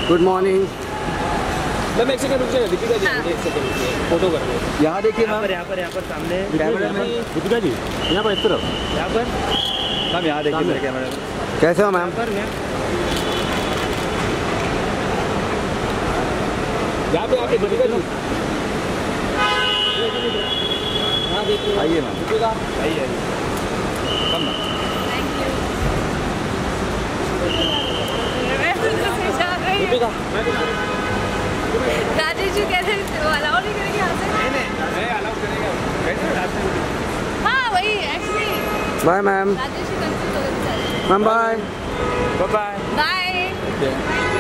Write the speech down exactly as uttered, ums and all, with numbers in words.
Good morning. Ma'am एक second रुक जाइए, दीपिका जी एक सेकंड रुकिए, फोटो कर रहे हैं। यहाँ देखिए मैम, यहाँ पर यहाँ पर सामने कैमरे में दीपिका जी यहाँ पर इस तरफ, यहाँ पर मैम यहाँ देखिए मेरे कैमरे में। कैसे हो मैम? यहाँ पे यहाँ पे दीपिका जी, आइए मैम, दीपिका आइए आइए, कम ना। दीपिका राजेश जी कह रहे हैं अलाउ नहीं करेंगे यहाँ से? नहीं नहीं नहीं अलाउ करेंगे, बैठो रास्ते। हाँ वही actually. Bye ma'am. Rajesh ji confuse हो गए बेचारे। Ma'am bye bye bye bye.